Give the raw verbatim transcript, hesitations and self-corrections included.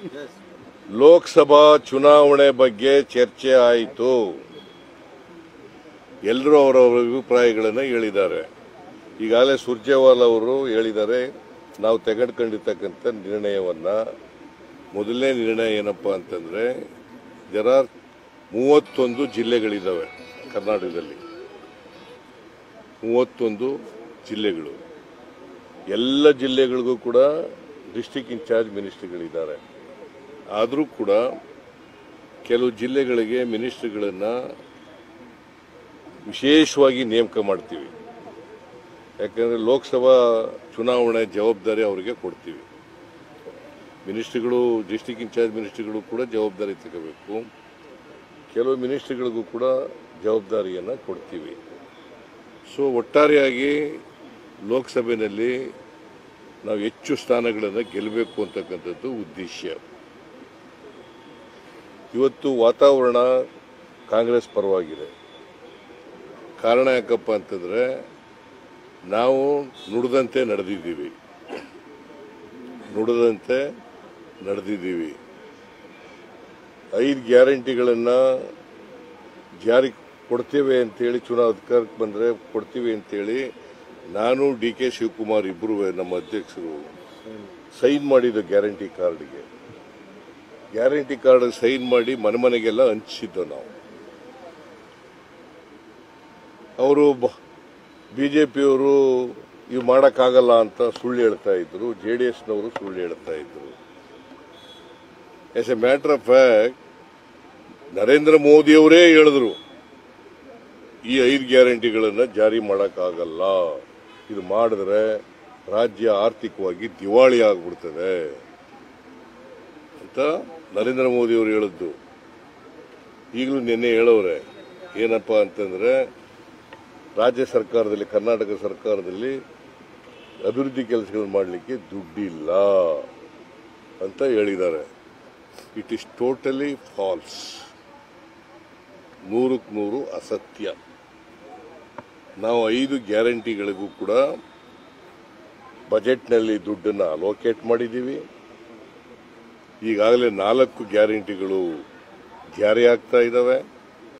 ಲೋಕಸಭಾ ಚುನಾವಣೆ ಬಗ್ಗೆ ಚರ್ಚೆ ಆಯಿತು. ಎಲ್ಲರೂ ಅವರವರ ಅಭಿಪ್ರಾಯಗಳನ್ನು ಹೇಳಿದ್ದಾರೆ. ಈಗಾಗಲೇ ಸುರ್ಜೇವಾಲಾ ಅವರು ಹೇಳಿದ್ದಾರೆ, ನಾವು ತೆಗೆದುಕೊಂಡಿರ್ತಕ್ಕಂಥ ನಿರ್ಣಯವನ್ನ ಮೊದಲನೇ ನಿರ್ಣಯ ಏನಪ್ಪಾ ಅಂತಂದ್ರೆ ಜರ ಮೂವತ್ತೊಂದು ಜಿಲ್ಲೆಗಳಿದ್ದಾವೆ ಕರ್ನಾಟಕದಲ್ಲಿ. ಮೂವತ್ತೊಂದು ಜಿಲ್ಲೆಗಳು, ಎಲ್ಲ ಜಿಲ್ಲೆಗಳಿಗೂ ಕೂಡ ಡಿಸ್ಟ್ರಿಕ್ಟ್ ಇನ್ಚಾರ್ಜ್ ಮಿನಿಸ್ಟರ್ಗಳಿದ್ದಾರೆ. ಆದರೂ ಕೂಡ ಕೆಲವು ಜಿಲ್ಲೆಗಳಿಗೆ ಮಿನಿಸ್ಟರ್ಗಳನ್ನು ವಿಶೇಷವಾಗಿ ನೇಮಕ ಮಾಡ್ತೀವಿ. ಯಾಕಂದರೆ ಲೋಕಸಭಾ ಚುನಾವಣೆ ಜವಾಬ್ದಾರಿ ಅವರಿಗೆ ಕೊಡ್ತೀವಿ. ಮಿನಿಸ್ಟರ್ಗಳು, ಡಿಸ್ಟ್ರಿಕ್ಟ್ ಇನ್ಚಾರ್ಜ್ ಮಿನಿಸ್ಟರ್ಗಳು ಕೂಡ ಜವಾಬ್ದಾರಿ ತಗೋಬೇಕು. ಕೆಲವು ಮಿನಿಸ್ಟರ್ಗಳಿಗೂ ಕೂಡ ಜವಾಬ್ದಾರಿಯನ್ನು ಕೊಡ್ತೀವಿ. ಸೊ ಒಟ್ಟಾರೆಯಾಗಿ ಲೋಕಸಭೆಯಲ್ಲಿ ನಾವು ಹೆಚ್ಚು ಸ್ಥಾನಗಳನ್ನು ಗೆಲ್ಲಬೇಕು ಅಂತಕ್ಕಂಥದ್ದು ಉದ್ದೇಶ. ಇವತ್ತು ವಾತಾವರಣ ಕಾಂಗ್ರೆಸ್ ಪರವಾಗಿದೆ. ಕಾರಣ ಯಾಕಪ್ಪ ಅಂತಂದ್ರೆ ನಾವು ನುಡಿದಂತೆ ನಡೆದಿದ್ದೀವಿ ನುಡಿದಂತೆ ನಡೆದಿದ್ದೀವಿ ಐದು ಗ್ಯಾರಂಟಿಗಳನ್ನು ಜಾರಿ ಕೊಡ್ತೇವೆ ಅಂತೇಳಿ ಚುನಾವ ಅಧಿಕಾರಕ್ಕೆ ಬಂದರೆ ಕೊಡ್ತೀವಿ ಅಂತೇಳಿ ನಾನು ಡಿ ಕೆ ಶಿವಕುಮಾರ್ ಇಬ್ಬರು ನಮ್ಮ ಅಧ್ಯಕ್ಷರು ಸೈನ್ ಮಾಡಿದ ಗ್ಯಾರಂಟಿ ಕಾರ್ಡ್ಗೆ ಗ್ಯಾರಂಟಿ ಕಾರ್ಡ್ ಸೈನ್ ಮಾಡಿ ಮನೆ ಮನೆಗೆಲ್ಲ ಹಂಚಿಸಿದ್ದು ನಾವು. ಅವರು ಬಿಜೆಪಿಯವರು ಇವು ಮಾಡೋಕ್ಕಾಗಲ್ಲ ಅಂತ ಸುಳ್ಳು ಹೇಳ್ತಾ ಇದ್ರು. ಜೆ ಡಿ ಎಸ್ನವರು ಸುಳ್ಳು ಹೇಳ್ತಾ ಇದ್ರು. As a matter of fact Narendra ಮೋದಿಯವರೇ ಹೇಳಿದ್ರು, ಈ ಐದು ಗ್ಯಾರಂಟಿಗಳನ್ನು ಜಾರಿ ಮಾಡೋಕ್ಕಾಗಲ್ಲ, ಇದು ಮಾಡಿದ್ರೆ ರಾಜ್ಯ ಆರ್ಥಿಕವಾಗಿ ದಿವಾಳಿ ಆಗಿಬಿಡ್ತದೆ ಅಂತ ನರೇಂದ್ರ ಮೋದಿಯವರು ಹೇಳಿದ್ದು. ಈಗಲೂ ನಿನ್ನೆ ಹೇಳೋರೆ ಏನಪ್ಪಾ ಅಂತಂದ್ರೆ ರಾಜ್ಯ ಸರ್ಕಾರದಲ್ಲಿ, ಕರ್ನಾಟಕ ಸರ್ಕಾರದಲ್ಲಿ ಅಭಿವೃದ್ಧಿ ಕೆಲಸಗಳು ಮಾಡಲಿಕ್ಕೆ ದುಡ್ಡಿಲ್ಲ ಅಂತ ಹೇಳಿದ್ದಾರೆ. ಇಟ್ ಈಸ್ ಟೋಟಲಿ ಫಾಲ್ಸ್, ನೂರಕ್ಕೆ ನೂರು ಅಸತ್ಯ. ನಾವು ಐದು ಗ್ಯಾರಂಟಿಗಳಿಗೂ ಕೂಡ ಬಜೆಟ್ನಲ್ಲಿ ದುಡ್ಡನ್ನು ಅಲೋಕೇಟ್ ಮಾಡಿದ್ದೀವಿ. ಈಗಾಗಲೇ ನಾಲ್ಕು ಗ್ಯಾರಂಟಿಗಳು ಜಾರಿ ಆಗ್ತಾ ಇದ್ದಾವೆ.